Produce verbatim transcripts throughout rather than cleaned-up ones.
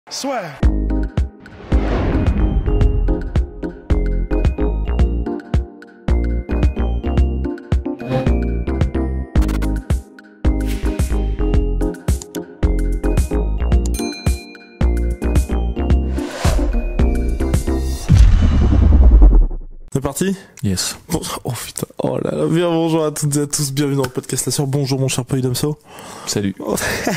Soit. C'est parti? Yes. Bon, oh putain, oh là là, bien bonjour à toutes et à tous, bienvenue dans le podcast La Sœur. Bonjour mon cher Polydomso. Salut. Oh.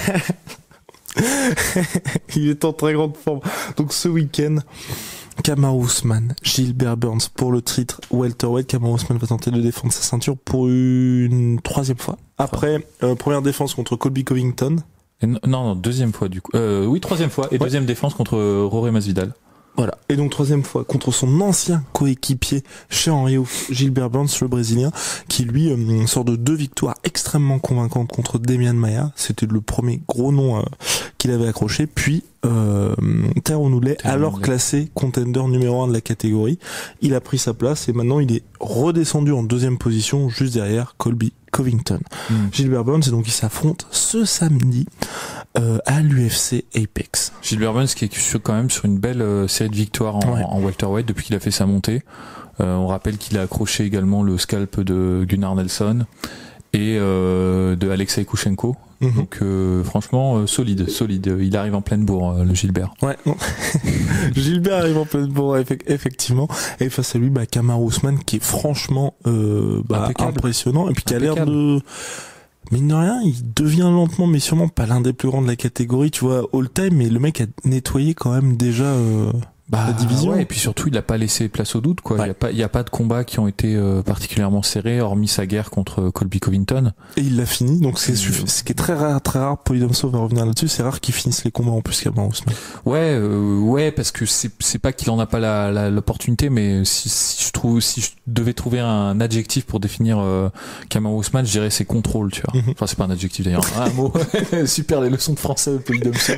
Il est en très grande forme. Donc ce week-end, Kamaru Usman, Gilbert Burns pour le titre welterweight. Kamaru Usman va tenter de défendre sa ceinture pour une troisième fois. Après, euh, première défense contre Colby Covington. Et non, non, deuxième fois du coup. Euh, oui, troisième fois. Et ouais. Deuxième défense contre Jorge Masvidal. Voilà. Et donc troisième fois contre son ancien coéquipier chez Henry Hooft, Gilbert Burns, le Brésilien, qui lui euh, sort de deux victoires extrêmement convaincantes contre Demian Maia. C'était le premier gros nom euh, qu'il avait accroché. Puis euh, Tyron Woodley, alors classé contender numéro un de la catégorie, il a pris sa place et maintenant il est redescendu en deuxième position juste derrière Colby Covington. Mmh. Gilbert Burns, et donc il s'affronte ce samedi euh, à l'U F C Apex. Gilbert Burns qui est sur, quand même sur une belle euh, série de victoires en, ouais. en welterweight depuis qu'il a fait sa montée. Euh, on rappelle qu'il a accroché également le scalp de Gunnar Nelson et euh, de Alexei Koushenko. Mmh. Donc euh, franchement euh, solide, solide. Il arrive en pleine bourre, euh, le Gilbert. Ouais. Gilbert arrive en pleine bourre, effectivement. Et face à lui, bah, Kamaru Usman qui est franchement euh, bah, impressionnant et puis qui a l'air de, mine de rien, il devient lentement mais sûrement pas l'un des plus grands de la catégorie, tu vois, all time. Mais le mec a nettoyé quand même déjà. Euh... Bah, la division. Ouais, et puis surtout, il a pas laissé place au doute, quoi. Ouais. Il y a pas, il y a pas de combats qui ont été euh, particulièrement serrés, hormis sa guerre contre Colby Covington. Et il l'a fini, donc c'est suffisant. Ce qui est très rare, très rare. Polydomso va revenir là-dessus. C'est rare qu'il finisse les combats en plus qu'Kamaru Usman. Ouais, euh, ouais, parce que c'est, c'est pas qu'il en a pas la, la l'opportunité, mais si, si je trouve, si je devais trouver un adjectif pour définir euh, Kamaru Usman, je dirais c'est contrôle, tu vois. Mm-hmm. Enfin, c'est pas un adjectif d'ailleurs. Un mot. Super, les leçons de français, Polydomso.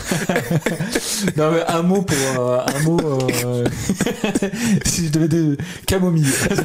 Non, mais un mot pour. Euh, un mot euh, si je devais dire camomille.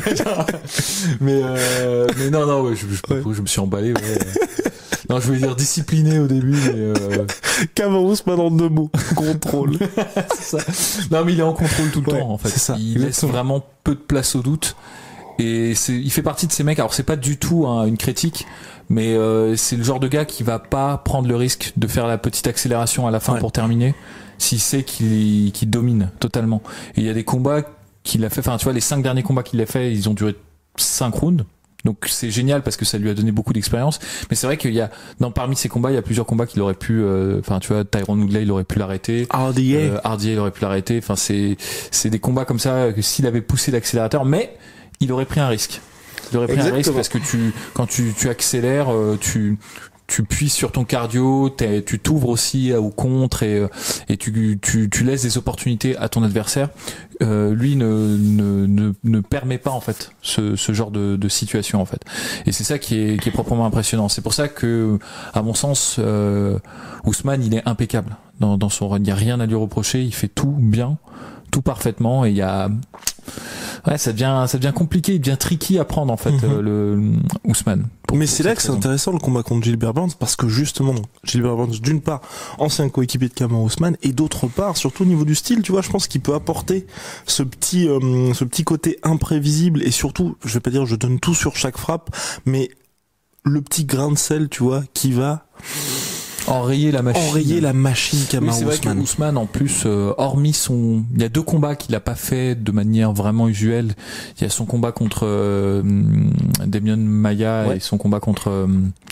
mais euh, mais non non ouais, je, je, ouais. je me suis emballé, ouais. Non, je voulais dire discipliné au début, mais euh... Kamaru Usman en deux mots, contrôle. C'est ça. Non, mais il est en contrôle tout le ouais, temps en fait. C'est ça. Il laisse vraiment peu de place au doute et c'est il fait partie de ces mecs. Alors c'est pas du tout hein, une critique, mais euh, c'est le genre de gars qui va pas prendre le risque de faire la petite accélération à la fin ouais. pour terminer. S'il sait qu'il, qu'il domine totalement. Et il y a des combats qu'il a fait, enfin tu vois, les cinq derniers combats qu'il a fait, ils ont duré cinq rounds. Donc c'est génial parce que ça lui a donné beaucoup d'expérience. Mais c'est vrai qu'il y a, dans parmi ces combats, il y a plusieurs combats qu'il aurait pu, enfin euh, tu vois, Tyron Woodley, il aurait pu l'arrêter. Hardy, euh, Hardy, il aurait pu l'arrêter. Enfin c'est, c'est des combats comme ça que s'il avait poussé l'accélérateur, mais il aurait pris un risque. Il aurait pris Exactement. un risque parce que tu, quand tu, tu accélères, tu tu puisses sur ton cardio, tu t'ouvres aussi au contre et, et tu, tu, tu laisses des opportunités à ton adversaire. Euh, lui ne, ne, ne, ne permet pas en fait ce, ce genre de, de situation en fait. Et c'est ça qui est, qui est proprement impressionnant. C'est pour ça que, à mon sens, euh, Usman il est impeccable dans, dans son run. Il n'y a rien à lui reprocher. Il fait tout bien, tout parfaitement. Et il y a ouais, ça devient, ça devient compliqué, il devient tricky à prendre en fait mm-hmm. euh, le Usman. Mais c'est là que c'est intéressant le combat contre Gilbert Burns parce que justement Gilbert Burns d'une part ancien coéquipier de Kamaru Usman et d'autre part surtout au niveau du style, tu vois, je pense qu'il peut apporter ce petit euh, ce petit côté imprévisible et surtout, je vais pas dire je donne tout sur chaque frappe, mais le petit grain de sel, tu vois, qui va enrayer la machine. Enrayer la machine Kamaru oui, c'est vrai Usman. Que Usman, en plus, euh, hormis son, il y a deux combats qu'il a pas fait de manière vraiment usuelle. Il y a son combat contre euh, Demian Maia ouais. et son combat contre. Euh,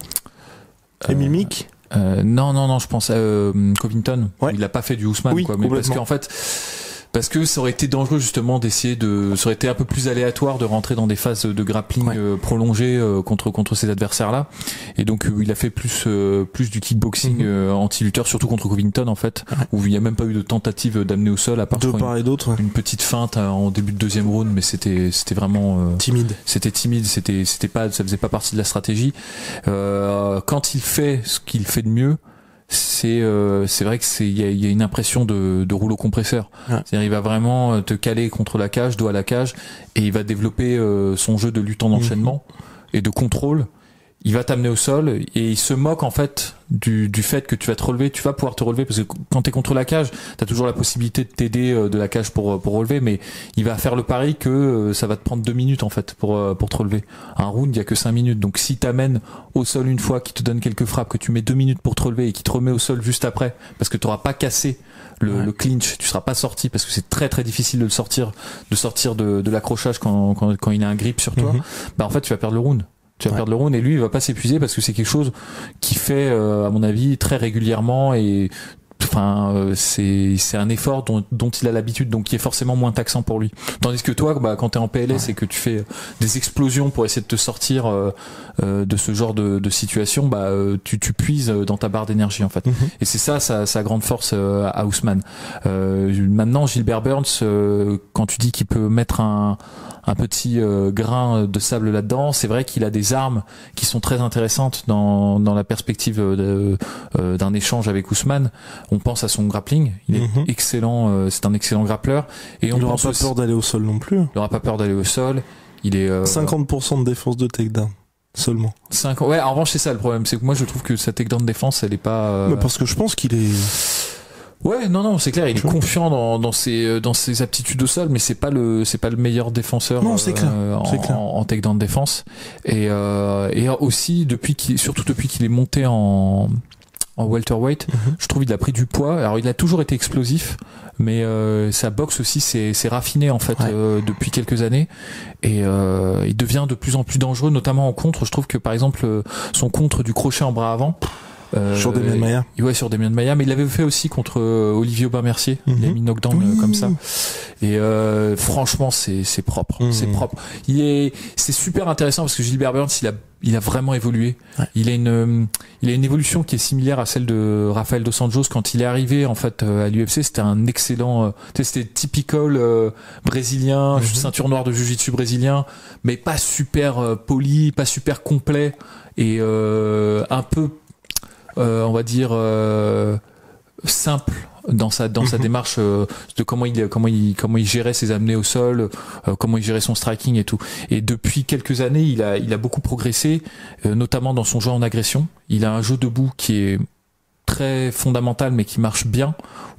et Mimic. Euh, non, non, non, je pense à euh, Covington. Ouais. Il a pas fait du Usman, oui, quoi. Mais parce qu'en fait. Parce que ça aurait été dangereux justement d'essayer de, ça aurait été un peu plus aléatoire de rentrer dans des phases de grappling ouais. euh, prolongées euh, contre contre ces adversaires-là. Et donc euh, il a fait plus euh, plus du kickboxing mm-hmm. euh, anti-lutteur, surtout contre Covington en fait, ouais. où il n'y a même pas eu de tentative d'amener au sol à part de part et d'autre. Une, une petite feinte hein, en début de deuxième round, mais c'était c'était vraiment euh, timide. C'était timide, c'était c'était pas, ça faisait pas partie de la stratégie. Euh, quand il fait ce qu'il fait de mieux. C'est euh, c'est vrai que c'est il y a, y a une impression de, de rouleau compresseur. Ouais. C'est-à-dire il va vraiment te caler contre la cage, dos à la cage, et il va développer euh, son jeu de lutte en enchaînement mmh. et de contrôle. il va t'amener au sol et il se moque en fait du, du fait que tu vas te relever, tu vas pouvoir te relever parce que quand t'es contre la cage, t'as toujours la possibilité de t'aider de la cage pour pour relever, mais il va faire le pari que ça va te prendre deux minutes en fait pour pour te relever. Un round, il y a que cinq minutes, donc si t'amènes au sol une fois, qui te donne quelques frappes, que tu mets deux minutes pour te relever et qui te remet au sol juste après, parce que t'auras pas cassé le, ouais. le clinch, tu seras pas sorti parce que c'est très très difficile de le sortir, de sortir de, de l'accrochage quand, quand quand il a un grip sur toi. Mm-hmm. Bah en fait tu vas perdre le round. Tu vas ouais. perdre le round et lui il va pas s'épuiser parce que c'est quelque chose qu'il fait euh, à mon avis très régulièrement et enfin euh, c'est c'est un effort dont, dont il a l'habitude, donc qui est forcément moins taxant pour lui, tandis que toi bah quand t'es en P L S ouais. et que tu fais des explosions pour essayer de te sortir euh, euh, de ce genre de, de situation, bah euh, tu tu puises dans ta barre d'énergie en fait. Mm-hmm. Et c'est ça sa, sa grande force euh, à Ousmane. Euh, maintenant Gilbert Burns, euh, quand tu dis qu'il peut mettre un un petit euh, grain de sable là-dedans, c'est vrai qu'il a des armes qui sont très intéressantes dans dans la perspective de, euh, d'un échange avec Ousmane. On pense à son grappling, il est mm-hmm. excellent, euh, c'est un excellent grappleur et on il n'aura pas aussi, peur d'aller au sol non plus. Il n'aura pas peur d'aller au sol. Il est euh, cinquante pour cent de défense de takedown seulement. cinq Ouais, en revanche c'est ça le problème, c'est que moi je trouve que sa takedown défense elle est pas. Euh... Mais parce que je pense qu'il est. Ouais, non, non, c'est clair, il est confiant dans, dans ses, dans ses aptitudes au sol, mais c'est pas le, c'est pas le meilleur défenseur. Non, c'est clair. Euh, en, c'est clair. en, en takedown défense. Et, euh, et aussi, depuis qu'il, surtout depuis qu'il est monté en, en welterweight, mm-hmm. je trouve qu'il a pris du poids. Alors, il a toujours été explosif, mais euh, sa boxe aussi s'est, s'est raffinée, en fait, ouais. euh, depuis quelques années. Et euh, il devient de plus en plus dangereux, notamment en contre. Je trouve que, par exemple, son contre du crochet en bras avant, Euh, sur Demian Maia. Ouais, sur Demian Maia, mais il l'avait fait aussi contre euh, Olivier Aubin-Mercier. Mm-hmm. Il a mis knockdown oui. euh, comme ça. Et euh, franchement, c'est c'est propre, mm-hmm. c'est propre. Il est, c'est super intéressant parce que Gilbert Burns, il a il a vraiment évolué. Ouais. Il a une euh, il a une évolution qui est similaire à celle de Rafael dos Anjos quand il est arrivé en fait euh, à l'U F C. C'était un excellent, euh, c'était typical euh, brésilien, mm-hmm. ceinture noire de jiu-jitsu brésilien, mais pas super euh, poli, pas super complet et euh, un peu Euh, on va dire euh, simple dans sa dans sa démarche euh, de comment il comment il comment il gérait ses amenées au sol, euh, comment il gérait son striking et tout. Et depuis quelques années, il a il a beaucoup progressé, euh, notamment dans son jeu en agression. Il a un jeu debout qui est très fondamental mais qui marche bien,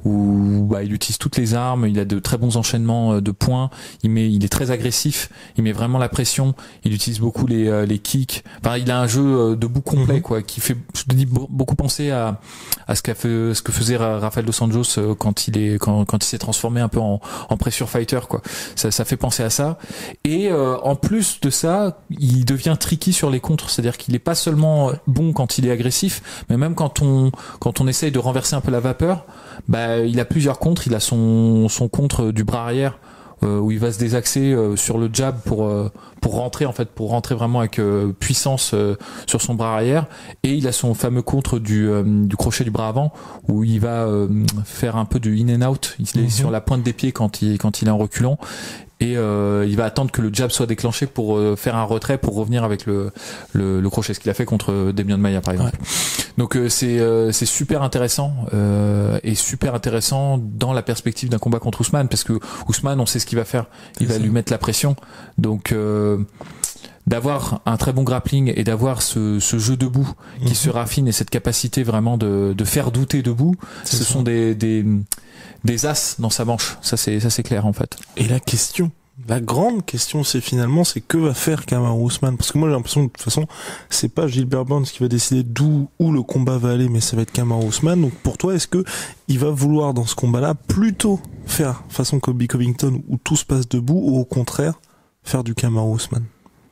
où bah, il utilise toutes les armes, il a de très bons enchaînements de points, il met il est très agressif, il met vraiment la pression, il utilise beaucoup les euh, les kicks. Enfin, il a un jeu debout complet mm-hmm. quoi, qui fait je te dis beaucoup penser à à ce qu'a fait ce que faisait Rafael dos Anjos quand il est quand quand il s'est transformé un peu en en pressure fighter quoi. Ça ça fait penser à ça. Et euh, en plus de ça, il devient tricky sur les contres, c'est-à-dire qu'il est pas seulement bon quand il est agressif, mais même quand on quand on essaye de renverser un peu la vapeur, bah il a plusieurs contres. Il a son son contre du bras arrière euh, où il va se désaxer euh, sur le jab pour euh, pour rentrer en fait pour rentrer vraiment avec euh, puissance euh, sur son bras arrière, et il a son fameux contre du euh, du crochet du bras avant où il va euh, faire un peu de in and out. Il est mm-hmm. sur la pointe des pieds quand il quand il est en reculant. Et euh, il va attendre que le jab soit déclenché pour euh, faire un retrait pour revenir avec le le, le crochet, ce qu'il a fait contre Demian Maia par exemple. Ouais. Donc euh, c'est euh, c'est super intéressant euh, et super intéressant dans la perspective d'un combat contre Ousmane, parce que Ousmane, on sait ce qu'il va faire, il c'est va ça. lui mettre la pression. Donc euh, d'avoir un très bon grappling et d'avoir ce, ce jeu debout qui mmh. se raffine, et cette capacité vraiment de, de faire douter debout, c'est ce ça. sont des, des des as dans sa manche. Ça c'est ça c'est clair en fait. Et la question, la grande question, c'est finalement, c'est que va faire Kamaru Usman, parce que moi j'ai l'impression que de toute façon c'est pas Gilbert Burns qui va décider d'où où le combat va aller, mais ça va être Kamaru Usman. Donc pour toi, est-ce que il va vouloir dans ce combat-là plutôt faire façon Colby Covington où tout se passe debout, ou au contraire faire du Kamaru Usman?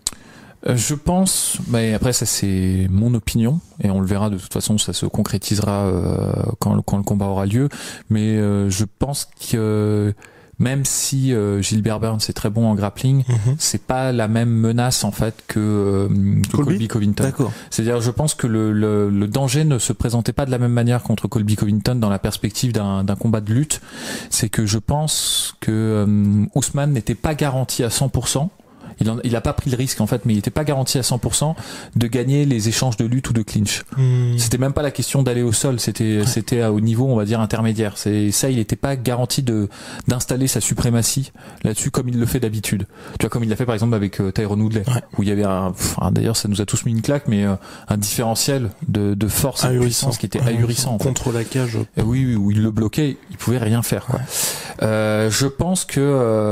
Euh, je pense, mais après ça c'est mon opinion et on le verra, de toute façon ça se concrétisera euh, quand, quand le combat aura lieu, mais euh, je pense que même si euh, Gilbert Burns est très bon en grappling, mm-hmm. c'est pas la même menace en fait que, euh, que Colby, Colby Covington. D'accord. C'est-à-dire, je pense que le, le, le danger ne se présentait pas de la même manière contre Colby Covington dans la perspective d'un, d'un combat de lutte. C'est que je pense que euh, Ousmane n'était pas garanti à cent pour cent. Il en, il a pas pris le risque en fait, mais il était pas garanti à cent pour cent de gagner les échanges de lutte ou de clinch. Mmh. C'était même pas la question d'aller au sol, c'était ouais. c'était au niveau on va dire intermédiaire. C'est ça, il était pas garanti de d'installer sa suprématie là-dessus comme il le fait d'habitude. Tu vois, comme il l'a fait par exemple avec euh, Tyron Woodley, ouais. où il y avait un, enfin, d'ailleurs ça nous a tous mis une claque, mais euh, un différentiel de, de force et de puissance qui était ouais, ahurissant. Contre en fait. la cage. Et oui, oui, où il le bloquait, il pouvait rien faire. Quoi. Ouais. Euh, je pense que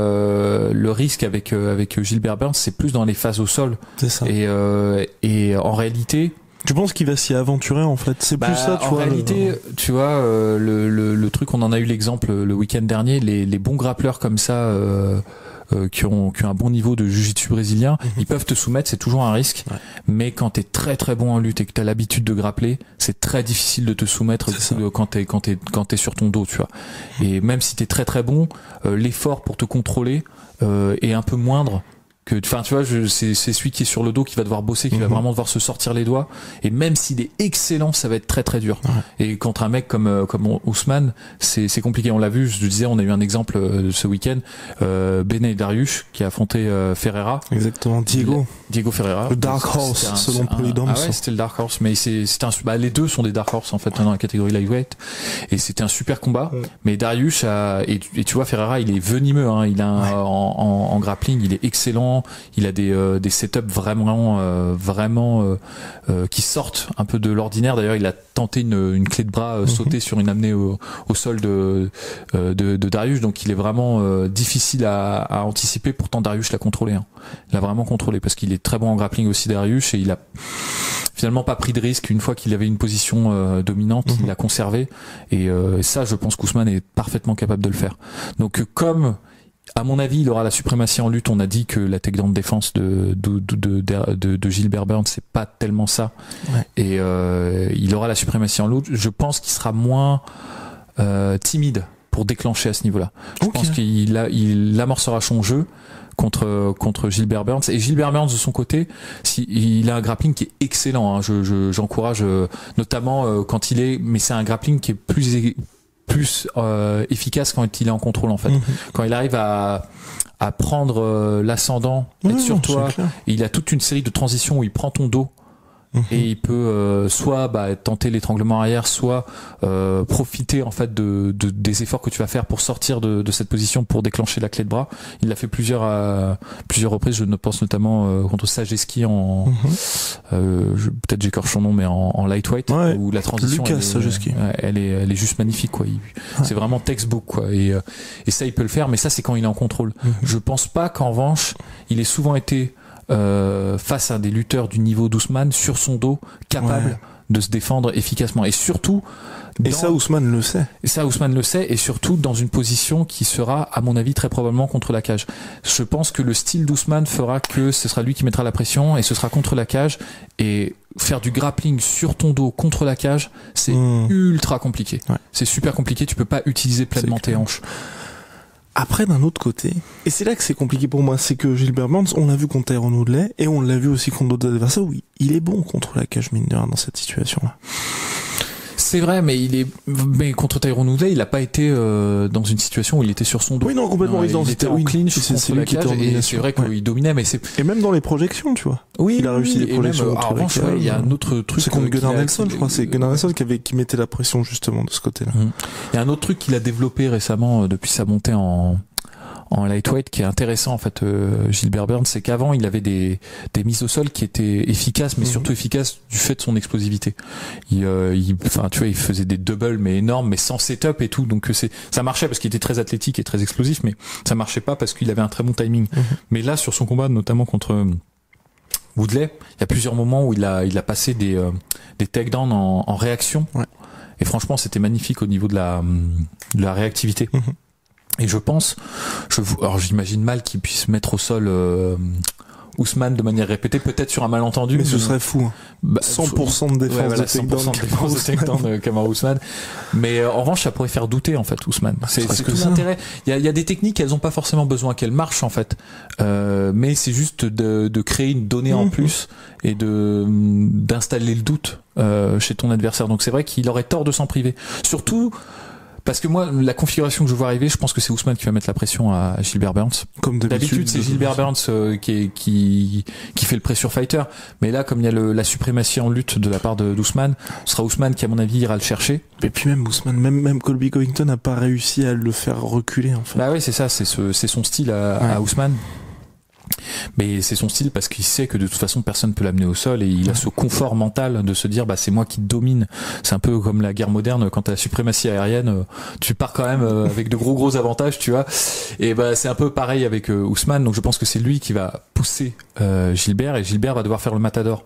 euh, le risque avec euh, avec Gilbert Burns, c'est plus dans les phases au sol. C'est ça. Et euh, et en réalité. Tu penses qu'il va s'y aventurer en fait? C'est bah, plus ça, tu en vois. En réalité, le... tu vois, euh, le, le, le truc, on en a eu l'exemple le week-end dernier, les, les bons grappleurs comme ça, euh, euh, qui ont, qui ont un bon niveau de jiu-jitsu brésilien, mm-hmm. ils peuvent te soumettre, c'est toujours un risque. Ouais. Mais quand t'es très très bon en lutte et que t'as l'habitude de grappler, c'est très difficile de te soumettre de, quand t'es, quand t'es, quand t'es sur ton dos, tu vois. Mm-hmm. Et même si t'es très très bon, euh, l'effort pour te contrôler euh, est un peu moindre. Que, enfin, tu vois, je, c'est, c'est celui qui est sur le dos qui va devoir bosser, qui mmh. va vraiment devoir se sortir les doigts. Et même s'il est excellent, ça va être très très dur. Ouais. Et contre un mec comme comme Ousmane, c'est c'est compliqué. On l'a vu. Je te disais, on a eu un exemple euh, ce week-end. Euh, Benay Dariush qui a affronté euh, Ferreira. Exactement. Diego. Diego Ferreira. Le Dark Horse, un, selon Polydome. Ah ouais, c'était le Dark Horse. Mais c'est c'était un. Bah, les deux sont des Dark Horse en fait ouais. dans la catégorie lightweight. Et c'était un super combat. Ouais. Mais Dariush a et, et tu vois Ferreira, il est venimeux. Hein. Il a un, ouais. en, en, en grappling, il est excellent. Il a des euh, des setups vraiment euh, vraiment euh, euh, qui sortent un peu de l'ordinaire. D'ailleurs, il a tenté une, une clé de bras euh, sautée mm-hmm. sur une amenée au, au sol de, euh, de de Dariush. Donc, il est vraiment euh, difficile à, à anticiper. Pourtant, Dariush l'a contrôlé. Hein. Il l'a vraiment contrôlé parce qu'il est très bon en grappling aussi, Dariush, et il a finalement pas pris de risque. Une fois qu'il avait une position euh, dominante, mm-hmm. il l'a conservé. Et euh, ça, je pense qu'Ousmane est parfaitement capable de le faire. Donc, comme à mon avis, il aura la suprématie en lutte. On a dit que la takedown défense de de de de, de, de Gilbert Burns, c'est pas tellement ça. Ouais. Et euh, il aura la suprématie en lutte. Je pense qu'il sera moins euh, timide pour déclencher à ce niveau-là. Je okay. pense qu'il a, il amorcera son jeu contre contre Gilbert Burns. Et Gilbert Burns de son côté, si, il a un grappling qui est excellent. Hein. Je, je j'encourage euh, notamment euh, quand il est, mais c'est un grappling qui est plus plus euh, efficace quand il est en contrôle en fait. Mmh. Quand il arrive à à prendre euh, l'ascendant, mmh, être sur toi, et il a toute une série de transitions où il prend ton dos. Mmh. Et il peut euh, soit bah, tenter l'étranglement arrière, soit euh, profiter en fait de, de des efforts que tu vas faire pour sortir de, de cette position pour déclencher la clé de bras. Il l'a fait plusieurs à plusieurs reprises. Je ne pense notamment euh, contre Sajeski en mmh. euh, je, peut-être j'écorche son nom, mais en, en lightweight ouais. où la transition Lucas elle, Sajeski. Est, elle est elle est juste magnifique quoi. Il, ouais. C'est vraiment textbook quoi. Et et ça il peut le faire, mais ça c'est quand il est en contrôle. Mmh. Je pense pas qu'en revanche il ait souvent été Euh, face à des lutteurs du niveau d'Ousmane sur son dos, capable ouais. de se défendre efficacement. Et surtout... Et ça, Ousmane le sait. Et ça, Ousmane le sait, et surtout dans une position qui sera, à mon avis, très probablement contre la cage. Je pense que le style d'Ousmane fera que ce sera lui qui mettra la pression, et ce sera contre la cage, et faire du grappling sur ton dos contre la cage, c'est mmh. ultra compliqué. Ouais. C'est super compliqué, tu peux pas utiliser pleinement tes hanches. Après, d'un autre côté, et c'est là que c'est compliqué pour moi, c'est que Gilbert Burns, on l'a vu contre Tyron Woodley, et on l'a vu aussi contre d'autres adversaires, oui, il est bon contre la cage mine de rien dans cette situation-là. C'est vrai, mais il est, mais contre Tyron Woodley, il a pas été euh, dans une situation où il était sur son dos. Oui, non, complètement. Non, il, il était en clinch c'est, contre c'est la cage, et c'est vrai qu'il ouais. dominait, mais c'est. Et même dans les projections, tu vois. Oui, il a réussi oui, des projections. Même, en revanche, ouais, il y a un autre truc. C'est contre Gunnar Nelson, je crois. C'est Gunnar Nelson qui avait, qui mettait la pression justement de ce côté-là. Mmh. Il y a un autre truc qu'il a développé récemment euh, depuis sa montée en en lightweight qui est intéressant en fait euh, Gilbert Burns, c'est qu'avant il avait des des mises au sol qui étaient efficaces, mais mmh. surtout efficaces du fait de son explosivité. Il euh, il enfin tu vois, il faisait des doubles mais énormes, mais sans setup et tout, donc c'est ça marchait parce qu'il était très athlétique et très explosif, mais ça marchait pas parce qu'il avait un très bon timing. Mmh. Mais là sur son combat notamment contre Woodley, il y a plusieurs moments où il a il a passé des euh, des takedowns en, en réaction. Ouais. Et franchement, c'était magnifique au niveau de la de la réactivité. Mmh. Et je pense, je, alors j'imagine mal qu'il puisse mettre au sol euh, Ousmane de manière répétée, peut-être sur un malentendu. Mais ce mais, serait fou. Hein. Bah, cent pour cent de défense ouais, voilà, de takedown de takedown de Kamaru Ousmane. Mais euh, en revanche, ça pourrait faire douter en fait Ousmane. C'est, c'est tout l'intérêt. Il y a, il y a des techniques, elles ont pas forcément besoin qu'elles marchent en fait, euh, mais c'est juste de, de créer une donnée mmh. en plus et de d'installer le doute euh, chez ton adversaire. Donc c'est vrai qu'il aurait tort de s'en priver. Surtout Parce que moi, la configuration que je vois arriver, je pense que c'est Ousmane qui va mettre la pression à Gilbert Burns. Comme d'habitude, c'est Gilbert Burns euh, qui, est, qui qui fait le pressure fighter. Mais là, comme il y a le, la suprématie en lutte de la part de d'Ousmane, ce sera Ousmane qui, à mon avis, ira le chercher. Et puis même Ousmane, même même Colby Covington n'a pas réussi à le faire reculer en fait. Bah oui, c'est ça, c'est ce, c'est son style à, ouais. à Ousmane. Mais c'est son style parce qu'il sait que de toute façon personne peut l'amener au sol et il a ce confort mental de se dire bah c'est moi qui domine. C'est un peu comme la guerre moderne quand t'as la suprématie aérienne, tu pars quand même avec de gros gros avantages, tu vois. Et bah c'est un peu pareil avec euh, Ousmane, donc je pense que c'est lui qui va pousser euh, Gilbert et Gilbert va devoir faire le matador.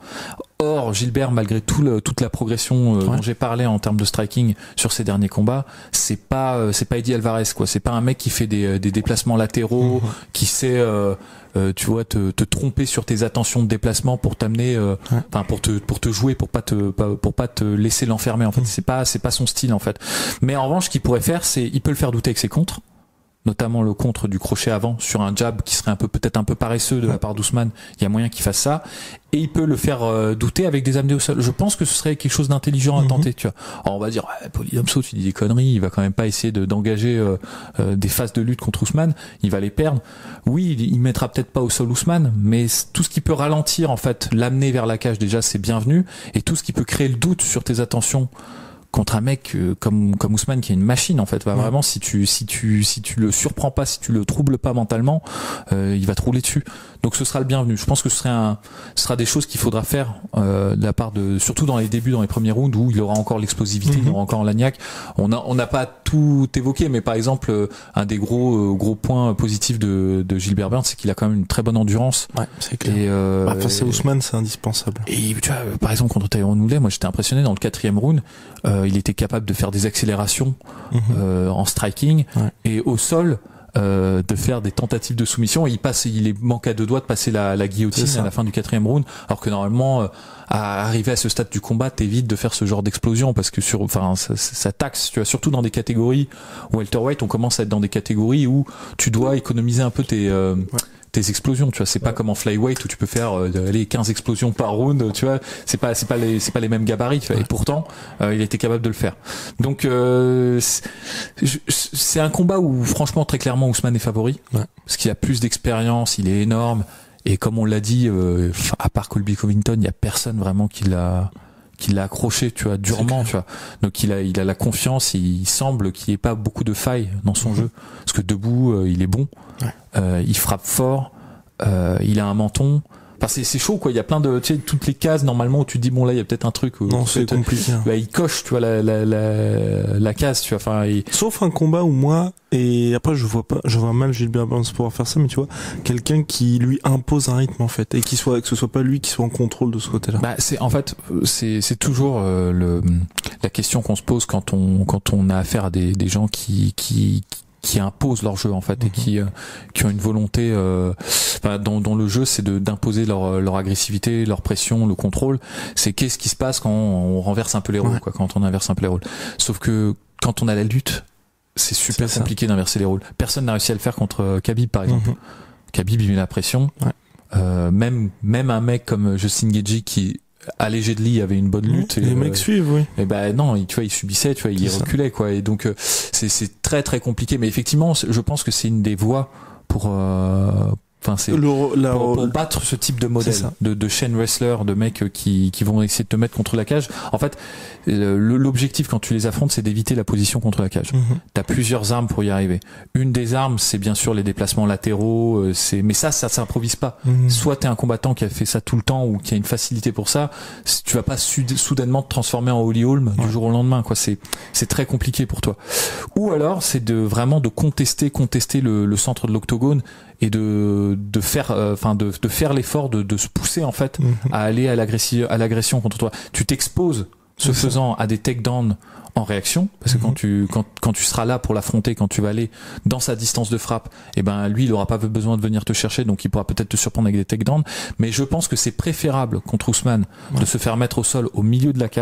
Or Gilbert, malgré tout le, toute la progression euh, ouais. dont j'ai parlé en termes de striking sur ses derniers combats, c'est pas euh, c'est pas Eddie Alvarez quoi. C'est pas un mec qui fait des, des déplacements latéraux, mmh. qui sait euh, euh, tu vois te, te tromper sur tes attentions de déplacement pour t'amener, enfin euh, ouais. pour te pour te jouer, pour pas te pas, pour pas te laisser l'enfermer. En fait, mmh. c'est pas c'est pas son style en fait. Mais en revanche, ce qu'il pourrait faire, c'est il peut le faire douter avec ses contres. Notamment le contre du crochet avant sur un jab qui serait un peu peut-être un peu paresseux de la part d'Ousmane. Il y a moyen qu'il fasse ça et il peut le faire euh, douter avec des amenés au sol. Je pense que ce serait quelque chose d'intelligent à mm-hmm. tenter, tu vois. Alors on va dire ouais, Polydamso, tu dis des conneries, il va quand même pas essayer de d'engager euh, euh, des phases de lutte contre Ousmane, il va les perdre. Oui, il, il mettra peut-être pas au sol Ousmane, mais tout ce qui peut ralentir en fait, l'amener vers la cage déjà, c'est bienvenu et tout ce qui peut créer le doute sur tes attentions contre un mec euh, comme comme Ousmane qui est une machine en fait, bah, ouais. vraiment si tu si tu si tu le surprends pas, si tu le troubles pas mentalement, euh, il va te rouler dessus. Donc ce sera le bienvenu. Je pense que ce serait un ce sera des choses qu'il faudra faire euh, de la part de surtout dans les débuts, dans les premiers rounds où il aura encore l'explosivité, mm-hmm. il aura encore l'agnac. On a on n'a pas tout évoqué, mais par exemple euh, un des gros euh, gros points positifs de de Gilbert Burns, c'est qu'il a quand même une très bonne endurance. Ouais, c'est clair. Et euh, bah, face à Ousmane, c'est indispensable. Et tu vois, par exemple contre Tyron Woodley, moi j'étais impressionné dans le quatrième round. Euh, il était capable de faire des accélérations mmh. euh, en striking ouais. et au sol euh, de faire des tentatives de soumission. Et il passe, il est manque à deux doigts de passer la, la guillotine à la fin du quatrième round, alors que normalement, euh, à arriver à ce stade du combat, t'évites de faire ce genre d'explosion parce que sur, enfin, ça, ça taxe. Tu vois, surtout dans des catégories welterweight, on commence à être dans des catégories où tu dois économiser un peu tes euh, ouais. tes explosions, tu vois, c'est ouais. pas comme en flyweight où tu peux faire euh, les quinze explosions par round, tu vois, c'est pas c'est pas les c'est pas les mêmes gabarits, tu vois, ouais. et pourtant euh, il était capable de le faire. Donc euh, c'est, c'est un combat où franchement très clairement Ousmane est favori ouais. parce qu'il a plus d'expérience, il est énorme et comme on l'a dit euh, à part Colby Covington, il y a personne vraiment qui l'a qui l'a accroché, tu vois, durement, tu vois. Donc il a il a la confiance, et il semble qu'il n'y ait pas beaucoup de failles dans son mmh. jeu parce que debout euh, il est bon. Ouais. Euh, il frappe fort, euh, il a un menton. Enfin, c'est, c'est chaud quoi. Il y a plein de, tu sais, toutes les cases normalement où tu te dis bon là il y a peut-être un truc. Où, non, c'est compliqué. Bah, il coche, tu vois la la la, la case, tu vois. Enfin, il... sauf un combat où moi et après je vois pas, je vois mal Gilbert Burns pouvoir faire ça, mais tu vois quelqu'un qui lui impose un rythme en fait et qui soit que ce soit pas lui qui soit en contrôle de ce côté-là. Bah c'est en fait c'est c'est toujours euh, le la question qu'on se pose quand on quand on a affaire à des des gens qui qui, qui qui imposent leur jeu en fait mm-hmm. et qui euh, qui ont une volonté euh, enfin, dont, dont le jeu c'est de d'imposer leur leur agressivité, leur pression, le contrôle. C'est qu'est-ce qui se passe quand on renverse un peu les rôles ouais. quoi, quand on inverse un peu les rôles. Sauf que quand on a la lutte, c'est super c'est compliqué d'inverser les rôles. Personne n'a réussi à le faire contre Khabib par exemple. Mm-hmm. Khabib il met la pression. Ouais. Euh, même même un mec comme Justin Gaethje qui allégé de lit avait une bonne lutte. Mmh, et les euh, mecs suivent, oui. Et ben non, il, tu vois, il subissait, tu vois, il reculait, quoi. Et donc euh, c'est c'est très très compliqué. Mais effectivement, je pense que c'est une des voies pour. Euh, Enfin, c'est le, la, pour, pour battre ce type de modèle de, de chaîne wrestler, de mecs qui, qui vont essayer de te mettre contre la cage. En fait, l'objectif quand tu les affrontes, c'est d'éviter la position contre la cage. Mm-hmm. T'as plusieurs armes pour y arriver. Une des armes, c'est bien sûr les déplacements latéraux. C'est, mais ça, ça s'improvise pas. Mm-hmm. Soit t'es un combattant qui a fait ça tout le temps ou qui a une facilité pour ça. Tu vas pas soudainement te transformer en Holly Holm ouais. du jour au lendemain. Quoi, c'est, c'est très compliqué pour toi. Ou alors, c'est de vraiment de contester, contester le, le centre de l'octogone. Et de de faire enfin euh, de de faire l'effort de de se pousser en fait mmh. à aller à l'agression à l'agression contre toi. Tu t'exposes ce c'est faisant ça. À des takedowns en réaction parce que mmh. quand tu quand quand tu seras là pour l'affronter, quand tu vas aller dans sa distance de frappe, et ben lui il aura pas besoin de venir te chercher, donc il pourra peut-être te surprendre avec des takedowns. Mais je pense que c'est préférable contre Ousmane ouais. de se faire mettre au sol au milieu de la cage.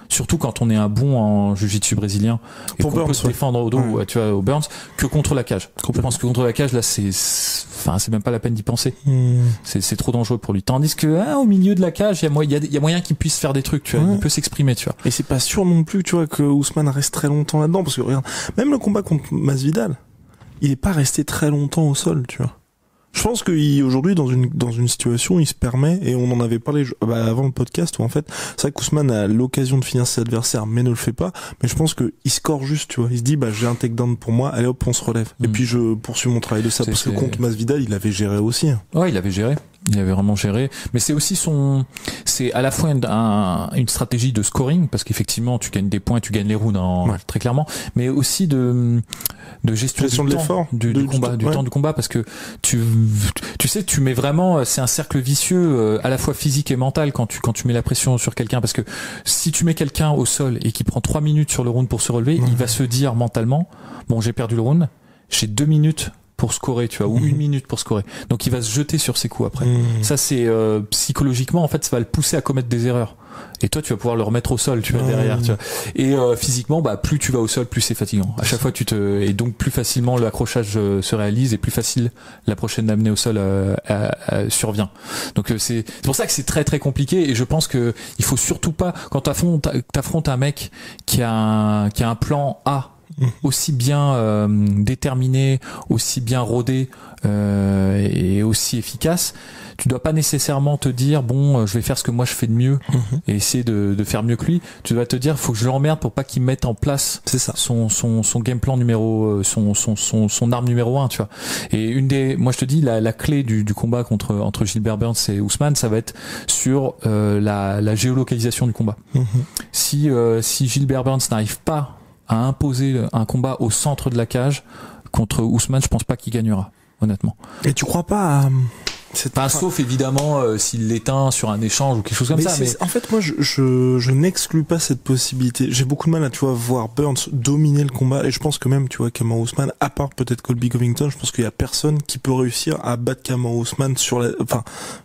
surtout quand on est un bon en jiu-jitsu brésilien et pour qu'on Burns, peut se défendre au dos, ouais. tu vois, au Burns, que contre la cage. Je pense que contre la cage, là, c'est, enfin, c'est même pas la peine d'y penser. Mmh. C'est, c'est trop dangereux pour lui. Tandis que ah, au milieu de la cage, il y a moyen, il y a moyen qu'il puisse faire des trucs, tu vois, ouais. il peut s'exprimer, tu vois. Et c'est pas sûr non plus, tu vois, que Ousmane reste très longtemps là-dedans, parce que regarde, même le combat contre Masvidal, il est pas resté très longtemps au sol, tu vois. Je pense qu'aujourd'hui, dans une dans une situation, il se permet, et on en avait parlé bah, avant le podcast, où en fait, c'est vrai qu'Ousmane a l'occasion de finir ses adversaires, mais ne le fait pas. Mais je pense que il score juste, tu vois. Il se dit, bah j'ai un takedown pour moi, allez hop, on se relève. Mmh. Et puis je poursuis mon travail de ça, c'est, parce que c'est... contre Masvidal, il avait géré aussi. Hein. Ouais, il avait géré. Il avait vraiment géré, mais c'est aussi son, c'est à la fois une, un, une stratégie de scoring, parce qu'effectivement tu gagnes des points, tu gagnes les rounds en, ouais. très clairement, mais aussi de de gestion, gestion du de temps, l'effort, du, de, du combat, du, du ouais. temps du combat, parce que tu tu sais tu mets vraiment, c'est un cercle vicieux à la fois physique et mental quand tu quand tu mets la pression sur quelqu'un, parce que si tu mets quelqu'un au sol et qui prend trois minutes sur le round pour se relever, ouais. il va se dire mentalement, bon j'ai perdu le round, j'ai deux minutes pour scorer, tu vois, ou une minute pour scorer. Donc il va se jeter sur ses coups après. Mmh. Ça c'est euh, psychologiquement, en fait, ça va le pousser à commettre des erreurs. Et toi, tu vas pouvoir le remettre au sol, tu vois, mmh. derrière, tu vois. Et euh, physiquement, bah plus tu vas au sol, plus c'est fatigant. À chaque fois, tu te et donc plus facilement l'accrochage euh, se réalise et plus facile la prochaine d'amener au sol euh, euh, euh, survient. Donc euh, c'est c'est pour ça que c'est très très compliqué. Et je pense que il faut surtout pas, quand t'affrontes t'affrontes un mec qui a un, qui a un plan A aussi bien euh, déterminé, aussi bien rodé euh, et aussi efficace, tu dois pas nécessairement te dire bon, je vais faire ce que moi je fais de mieux mm-hmm. et essayer de, de faire mieux que lui. Tu dois te dire faut que je l'emmerde pour pas qu'il mette en place c'est ça. son son son game plan numéro son son son son arme numéro un, tu vois. Et une des moi je te dis la la clé du du combat contre entre Gilbert Burns et Ousmane, ça va être sur euh, la la géolocalisation du combat. Mm-hmm. Si euh, si Gilbert Burns n'arrive pas à imposer un combat au centre de la cage contre Ousmane, je pense pas qu'il gagnera, honnêtement. Et tu crois pas à cette enfin, sauf évidemment euh, s'il l'éteint sur un échange ou quelque chose comme mais ça. Mais en fait, moi, je, je, je n'exclus pas cette possibilité. J'ai beaucoup de mal à, tu vois, voir Burns dominer le combat, et je pense que même, tu vois, Kamaru Ousmane, à part peut-être Colby Covington, je pense qu'il y a personne qui peut réussir à battre Kamaru Ousmane sur la, enfin,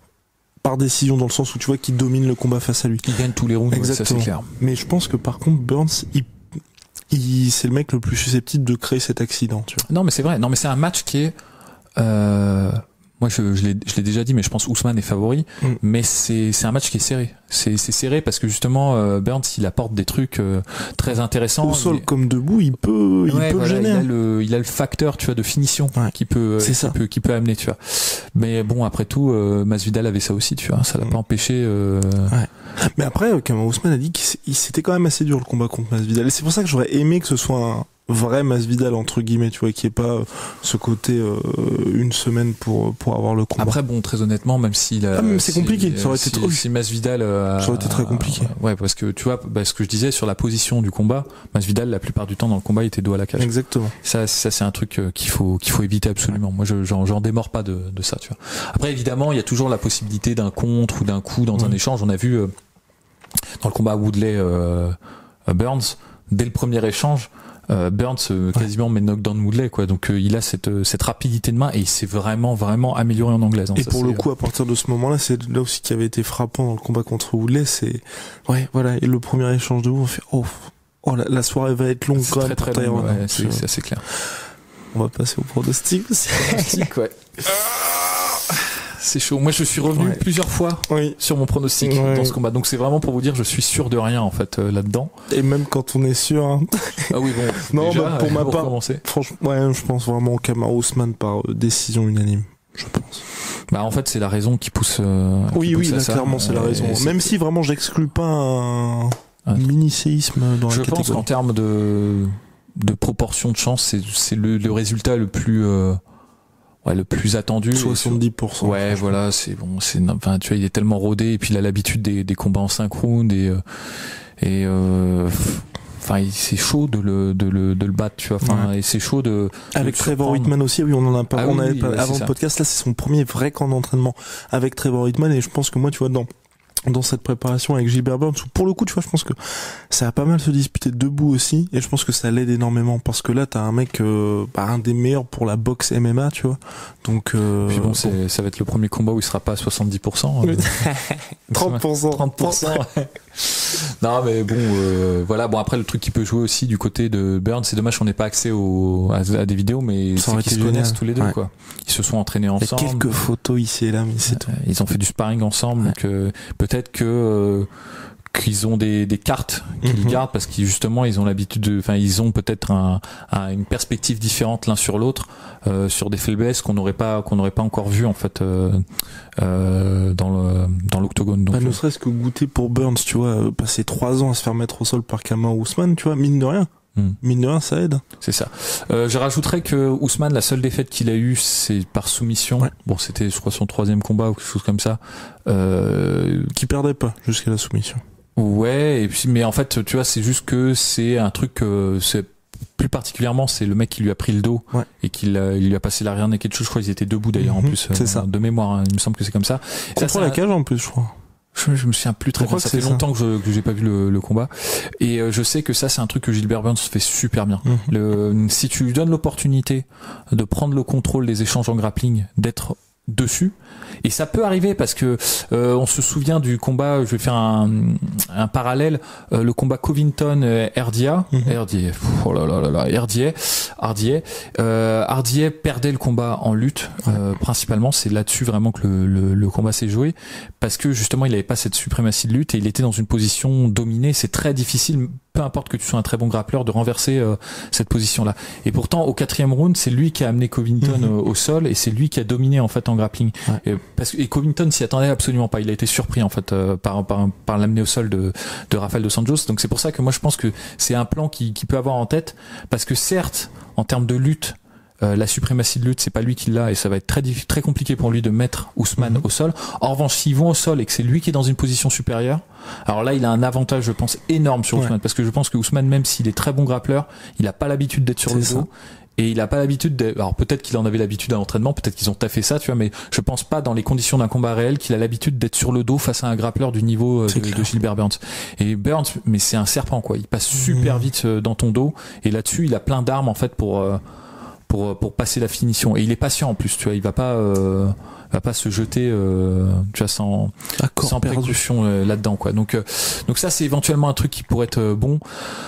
par décision, dans le sens où tu vois qu'il domine le combat face à lui. Il gagne tous les rounds, exactement. Ça c'est clair. Mais je pense que par contre, Burns, il Il, c'est le mec le plus susceptible de créer cet accident, tu vois. Non, mais c'est vrai. Non, mais c'est un match qui est, euh, moi, je, je l'ai, je l'ai déjà dit, mais je pense Ousmane est favori. Mm. Mais c'est, c'est un match qui est serré. C'est, c'est serré parce que justement, euh, Burns, il apporte des trucs euh, très intéressants. Au sol il... comme debout, il peut, il ouais, peut voilà, gêner. Il a le, il a le facteur, tu vois, de finition ouais. qui peut, c'est qui ça. peut, qui peut amener, tu vois. Mais bon, après tout, euh, Masvidal avait ça aussi, tu vois. Ça l'a mm. pas empêché. Euh... Ouais. Mais après, Kamaru Ousmane a dit qu'il c'était quand même assez dur le combat contre Masvidal. Et c'est pour ça que j'aurais aimé que ce soit un vrai Masvidal entre guillemets, tu vois, qui est pas ce côté euh, une semaine pour pour avoir le combat. Après, bon, très honnêtement, même s'il a, ah, même c'est si, compliqué, ça aurait si, été trop. Si Masvidal, euh, ça aurait été très compliqué. Euh, ouais, parce que tu vois, bah, ce que je disais sur la position du combat, Masvidal, la plupart du temps dans le combat, il était dos à la cage. Exactement. Ça, ça c'est un truc qu'il faut qu'il faut éviter absolument. Moi, je j'en, j'en démords pas de de ça, tu vois. Après, évidemment, il y a toujours la possibilité d'un contre ou d'un coup dans mmh. un échange. On a vu euh, dans le combat Woodley euh, Burns, dès le premier échange, euh, Burns euh, quasiment ouais. met knockdown Woodley, quoi. Donc euh, il a cette euh, cette rapidité de main et il s'est vraiment vraiment amélioré en anglaise. Hein, et ça, pour c'est... le coup, à partir de ce moment-là, c'est là aussi qui avait été frappant dans le combat contre Woodley, c'est ouais voilà. Et le premier échange de vous, on fait oh oh la, la soirée va être longue c'est quand très, même. Très très long, ouais, c'est, c'est assez clair. On va passer au pronostic aussi. Pronostic, ouais. C'est chaud. Moi, je suis revenu ouais. plusieurs fois oui. sur mon pronostic ouais. dans ce combat. Donc, c'est vraiment pour vous dire, je suis sûr de rien, en fait, euh, là-dedans. Et même quand on est sûr. Hein. Ah oui, bon. non, déjà, bah, pour ma part, recommencer. franchement, ouais, je pense vraiment au Kamaru Ousmane par euh, décision unanime. Je pense. Bah, en fait, c'est la raison qui pousse. Euh, oui, qui oui, pousse là, ça. clairement, c'est la raison. C'est... Même si vraiment, j'exclus pas un, un mini-séisme dans je la catégorie. Je pense qu'en termes de de proportion de chance, c'est c'est le, le résultat le plus. Euh, Ouais, le plus attendu. soixante-dix pour cent. Ouais, voilà, c'est bon, c'est, enfin, tu vois, il est tellement rodé, et puis il a l'habitude des, des combats en cinq rounds, et, et, euh, enfin, c'est chaud de le, de le, de le battre, tu vois, enfin, ouais. et c'est chaud de. Avec Trevor Whitman aussi, oui, on en a pas, ah, on oui, avait oui, pas, ouais, avant le ça. podcast, là, c'est son premier vrai camp d'entraînement avec Trevor Whitman, et je pense que moi, tu vois, dans, dans cette préparation avec Gilbert Burns, pour le coup, tu vois, je pense que ça a pas mal se disputer debout aussi, et je pense que ça l'aide énormément, parce que là, t'as un mec, euh, bah, un des meilleurs pour la boxe M M A, tu vois, donc, euh, puis bon, c'est, bon. ça va être le premier combat où il sera pas à soixante-dix pour cent. Euh, trente pour cent. trente pour cent. Non mais bon euh, voilà bon après le truc qui peut jouer aussi du côté de Burns, c'est dommage qu'on n'ait pas accès au, à, à des vidéos, mais c'est qu'ils se connaissent tous les deux ouais. quoi. Ils se sont entraînés ensemble. Il y a quelques photos ici et là, mais c'est euh, tout. Ils ont fait du sparring ensemble, ouais. donc euh, peut-être que euh, qu'ils ont des, des cartes qu'ils mm-hmm. gardent parce qu'ils justement ils ont l'habitude de, enfin ils ont peut-être un, un, une perspective différente l'un sur l'autre euh, sur des faiblesses qu'on n'aurait pas qu'on n'aurait pas encore vu en fait euh, euh, dans le dans l'octogone. Donc bah, ne serait-ce que goûter pour Burns, tu vois, euh, passer trois ans à se faire mettre au sol par Kamaru Usman, tu vois, mine de rien. Hmm. Mine de rien, ça aide. C'est ça. Euh, je rajouterais que Usman, la seule défaite qu'il a eue, c'est par soumission. Ouais. Bon, c'était, je crois, son troisième combat ou quelque chose comme ça. Euh... Qui perdait pas jusqu'à la soumission. Ouais, et puis, mais en fait, tu vois, c'est juste que c'est un truc, euh, c'est plus particulièrement, c'est le mec qui lui a pris le dos ouais. et qui il lui a passé l'arrière naked chose. Je crois qu'ils étaient debout d'ailleurs mm-hmm. en plus. C'est euh, ça. De mémoire, hein, il me semble que c'est comme ça. Contre ça, la cage en plus, je crois. Je, je me souviens plus très bien. Ça fait ça. longtemps que je que j'ai pas vu le, le combat. Et euh, je sais que ça, c'est un truc que Gilbert Burns fait super bien. Mm-hmm. Le, si tu lui donnes l'opportunité de prendre le contrôle des échanges en grappling, d'être dessus. Et ça peut arriver parce que euh, on se souvient du combat, je vais faire un, un parallèle, euh, le combat Covington-Herdia, mm-hmm. Herdier, oh là là là là, Herdier, Hardier, euh, Hardier perdait le combat en lutte, euh, principalement, c'est là-dessus vraiment que le, le, le combat s'est joué, parce que justement il avait pas cette suprématie de lutte et il était dans une position dominée, c'est très difficile, peu importe que tu sois un très bon grappleur, de renverser euh, cette position-là. Et pourtant, au quatrième round, c'est lui qui a amené Covington mm-hmm. au, au sol et c'est lui qui a dominé en fait en grappling. Ouais. Et, parce que et Covington s'y attendait absolument pas. Il a été surpris en fait euh, par par par l'amener au sol de de Rafael dos Anjos. Donc c'est pour ça que moi je pense que c'est un plan qui qui peut avoir en tête, parce que certes, en termes de lutte, Euh, la suprématie de lutte, c'est pas lui qui l'a et ça va être très très compliqué pour lui de mettre Usman mm-hmm. au sol. En revanche, s'ils vont au sol et que c'est lui qui est dans une position supérieure, alors là, il a un avantage, je pense, énorme sur Usman, ouais. parce que je pense que Usman, même s'il est très bon grappleur, il a pas l'habitude d'être sur c'est le ça. dos. Et il a pas l'habitude de, alors peut-être qu'il en avait l'habitude à l'entraînement, peut-être qu'ils ont taffé ça, tu vois, mais je pense pas dans les conditions d'un combat réel qu'il a l'habitude d'être sur le dos face à un grappleur du niveau de, de Gilbert Burns. Et Burns, mais c'est un serpent, quoi. Il passe super mmh. vite dans ton dos et là-dessus, il a plein d'armes, en fait, pour, euh, pour pour passer la finition, et il est patient en plus, tu vois, il va pas euh, va pas se jeter euh, tu vois, sans Accord sans précaution euh, là-dedans, quoi. Donc euh, donc ça, c'est éventuellement un truc qui pourrait être euh, bon.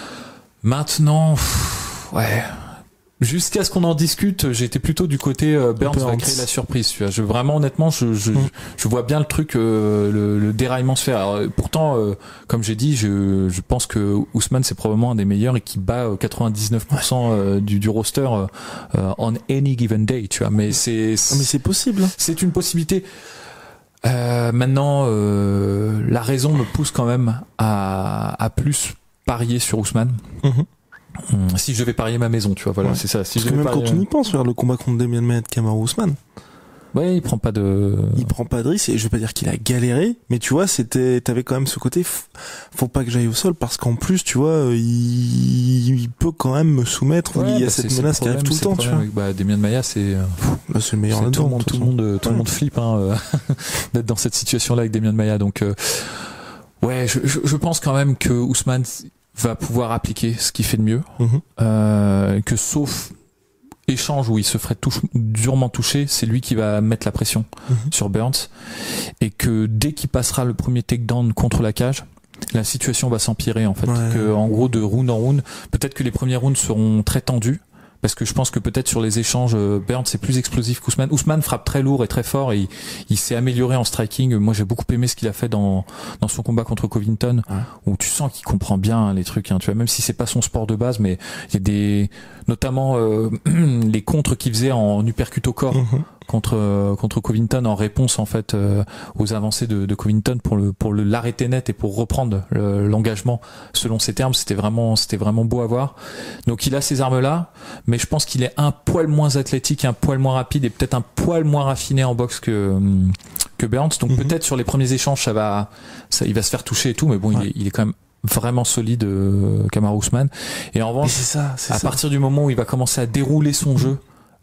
Maintenant pff, ouais, jusqu'à ce qu'on en discute, j'étais plutôt du côté euh, Burns va créer la surprise, tu vois. Je vraiment honnêtement, je je, mmh. je vois bien le truc, euh, le, le déraillement se faire. Alors, pourtant, euh, comme j'ai dit, je je pense que Usman c'est probablement un des meilleurs et qui bat quatre-vingt-dix-neuf pour cent euh, du du roster euh, on any given day, tu vois. Mais c'est, c'est mais c'est possible. C'est une possibilité. Euh, maintenant, euh, la raison me pousse quand même à à plus parier sur Usman. Mmh. Mmh, si je devais parier ma maison, tu vois, voilà, ouais. c'est ça. Si Parce je que même parier... quand on y pense, vers le combat contre Demian Maia de Kamaru Usman. Ouais, il prend pas de. Il prend pas de risque, et je vais pas dire qu'il a galéré, mais tu vois, c'était, t'avais quand même ce côté, faut pas que j'aille au sol, parce qu'en plus, tu vois, il, il peut quand même me soumettre, ouais, il y a bah cette menace qui arrive tout le temps, tu vois. Avec, bah, Demian Maia, c'est, bah, c'est le meilleur c'est là-dedans. Tout le monde, tout le monde, tout ouais. le monde flippe, hein, euh, d'être dans cette situation-là avec Demian Maia, donc, euh, ouais, je, je, je pense quand même que Usman va pouvoir appliquer ce qu'il fait de mieux, mmh. euh, que sauf échange où il se ferait touche, durement toucher, c'est lui qui va mettre la pression mmh. sur Burns, et que dès qu'il passera le premier takedown contre la cage, la situation va s'empirer, en fait. Ouais. Que, en gros, de round en round, peut-être que les premiers rounds seront très tendus, parce que je pense que peut-être sur les échanges, Burns c'est plus explosif qu'Ousmane. Ousmane frappe très lourd et très fort, et il, il s'est amélioré en striking. Moi, j'ai beaucoup aimé ce qu'il a fait dans dans son combat contre Covington, ouais. où tu sens qu'il comprend bien les trucs, hein, tu vois, même si c'est pas son sport de base, mais il y a des, notamment euh, les contres qu'il faisait en uppercut au corps. Mm-hmm. contre euh, contre Covington, en réponse en fait euh, aux avancées de, de Covington pour le pour le l'arrêter net et pour reprendre le, l'engagement selon ses termes. C'était vraiment c'était vraiment beau à voir. Donc il a ces armes là, mais je pense qu'il est un poil moins athlétique, un poil moins rapide et peut-être un poil moins raffiné en boxe que que Burns. Donc mm-hmm. peut-être sur les premiers échanges ça va ça il va se faire toucher et tout, mais bon ouais. il est il est quand même vraiment solide, euh, Kamaru Usman. Et en revanche, c'est ça, c'est à ça. partir du moment où il va commencer à dérouler son jeu,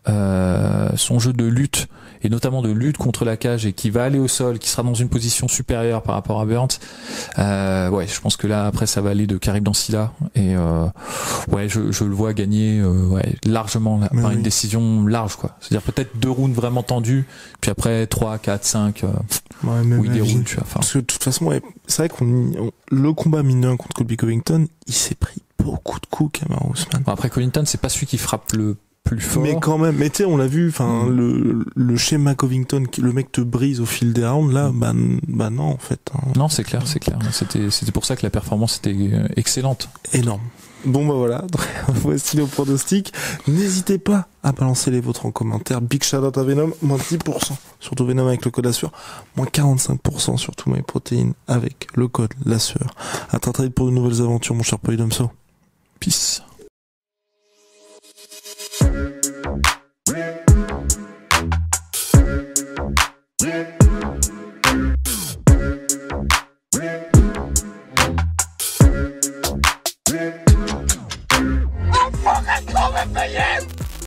Euh, son jeu de lutte, et notamment de lutte contre la cage, et qui va aller au sol, qui sera dans une position supérieure par rapport à Burns, euh, ouais, je pense que là après ça va aller de Karim Dancila, et euh, ouais, je, je le vois gagner euh, ouais, largement là, par oui. une décision large, quoi. C'est-à-dire peut-être deux rounds vraiment tendus, puis après trois, quatre, cinq. Euh, Ouais, même où il déroule, tu vois. Enfin. Parce que de toute façon, ouais, c'est vrai qu'on, on, le combat mine de rien contre Colby Covington, il s'est pris beaucoup de coups, Kamaru Usman. Bon, après, Covington, c'est pas celui qui frappe le plus fort. Mais quand même, mais tu sais, on l'a vu, enfin, mmh. le, le schéma Covington, qui, le mec te brise au fil des rounds, là, bah, bah non, en fait. Hein. Non, c'est clair, c'est clair. C'était, c'était pour ça que la performance était excellente. Énorme. Bon bah voilà, voici nos pronostics. N'hésitez pas à balancer les vôtres en commentaire. Big shout out à Venom, moins dix pour cent, surtout Venom avec le code la sueur, moins quarante-cinq pour cent sur tout MyProtein avec le code la sueur. À très très vite pour de nouvelles aventures, mon cher Polydomso. Peace.